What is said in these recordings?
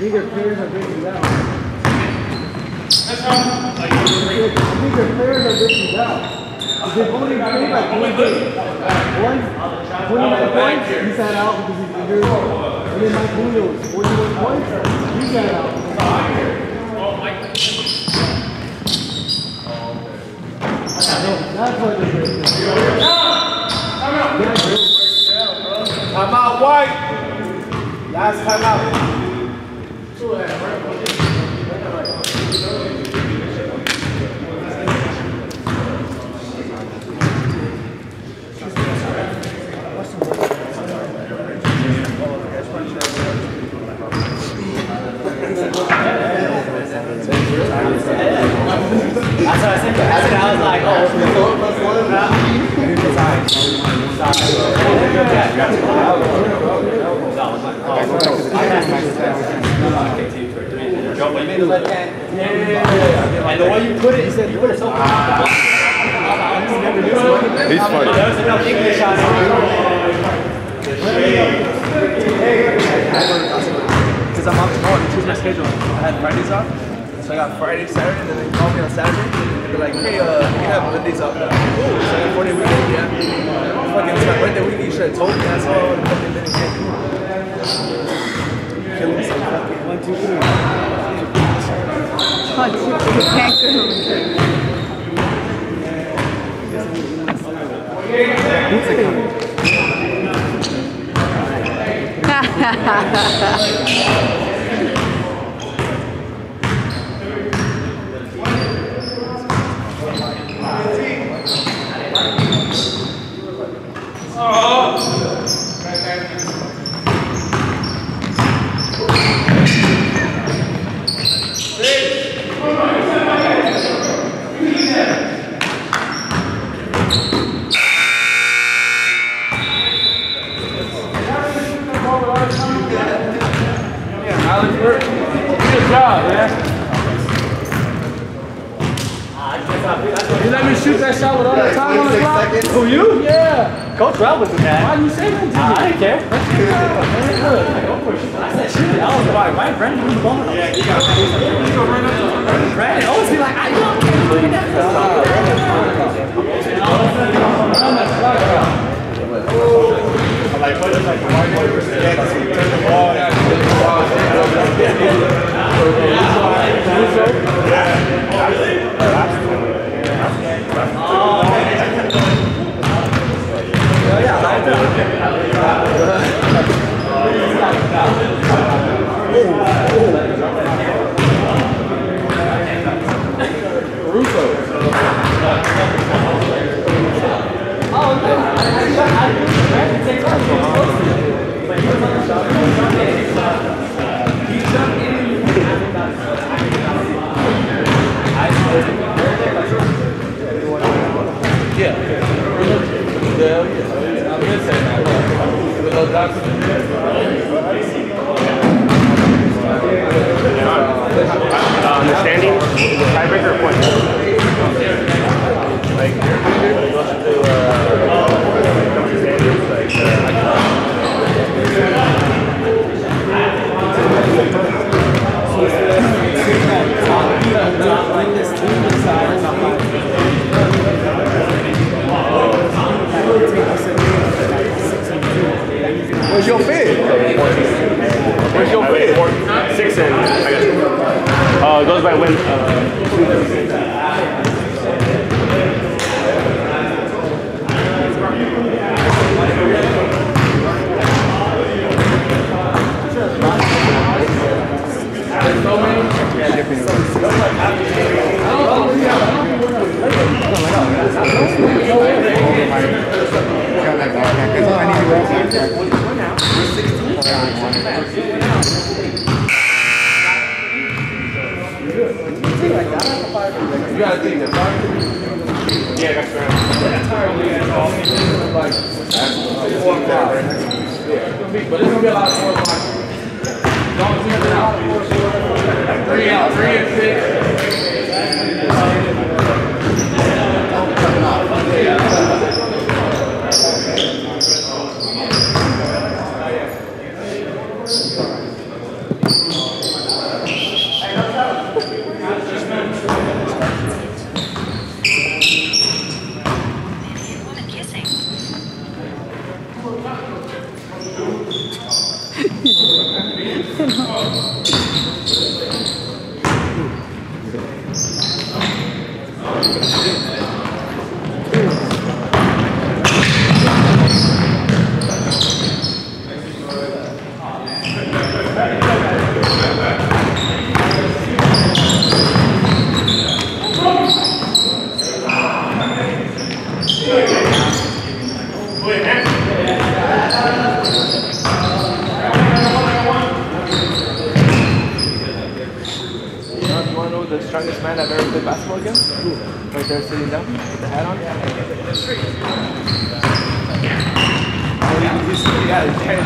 think your players are breaking down. I think your players are breaking down. They've only played like 1 game. 29 points, he sat out because he's injured. And then Mike Munoz, 41 points, he sat out. That's what they're breaking down. Time out, White! Last time out. That's what I said. I was like, oh, and the way you put it, you said you put it so far. He's funny. There was enough English on it. Because I'm off tomorrow, they choose my schedule. I had Fridays off. So I got Friday, Saturday, and then they call me on Saturday. And they're like, hey, you can have Mondays off now. Cool. So I got 4-day weekend, yeah. Fucking, it's my birthday weekend, you should have told me. That's all I would have fucking been again. Killing me some fucking 1, 2, 3. 1, 2, 3. Can't go. Pizza coming. Good job, man. You let me shoot that shot with all the time on the clock? Who, you? Yeah. Coach Ralph was the man. Why did you say that to me? I didn't care. I said shoot it. I was like, my friend was the ball. Yeah, you got it. Brandon always be like, I don't care. Look at that. Like, what is like, why do you turn the ball? Understanding tiebreaker point. Like, when it goes to standings, like, Where's your fifth? Where's your fifth? 6 and I guess. It goes by win. You gotta think that Yeah, that's right. but it's gonna be a lot of 4 o'clock. Don't see it out. 3 out, 3 and 6. The strongest man I've ever played basketball against? Right there sitting down with the hat on. Yeah, he's kind of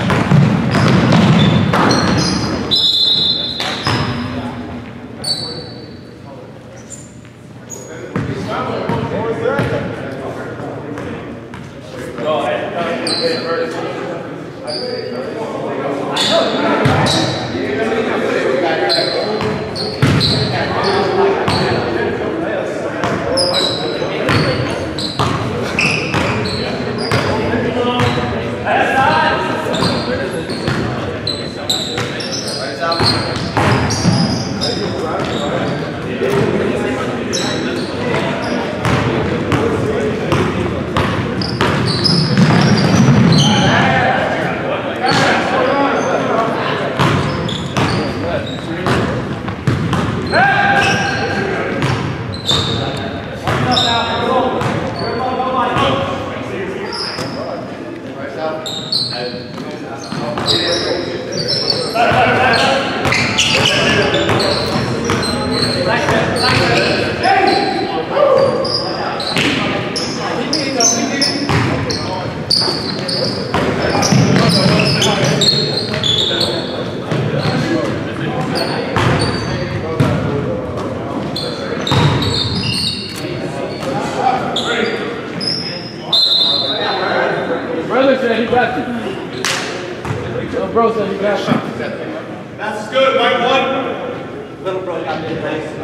Brother said he got you. Little bro said he got you. That's good, Mike. One. Little bro got me.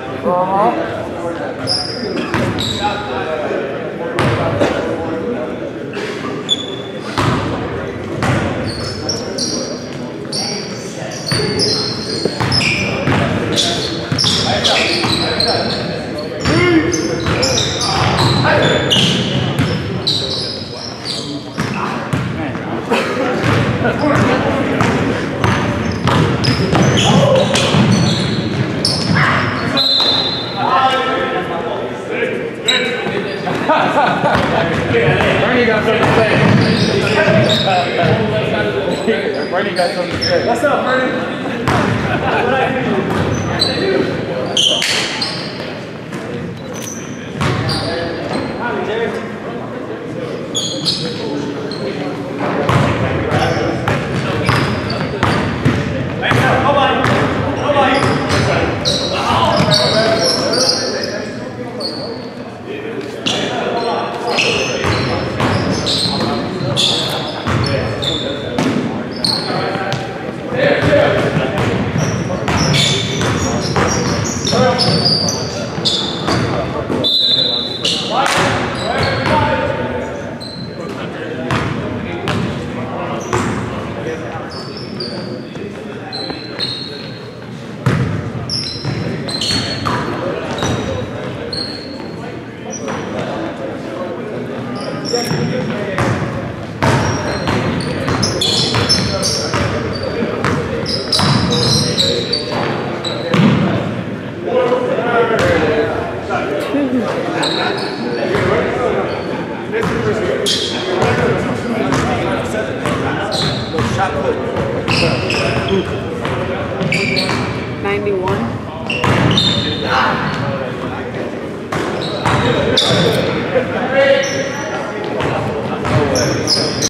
Bernie got something to say. Bernie got something to say. What's up, Bernie? What I do? Hi, Jerry. Shot put. 91.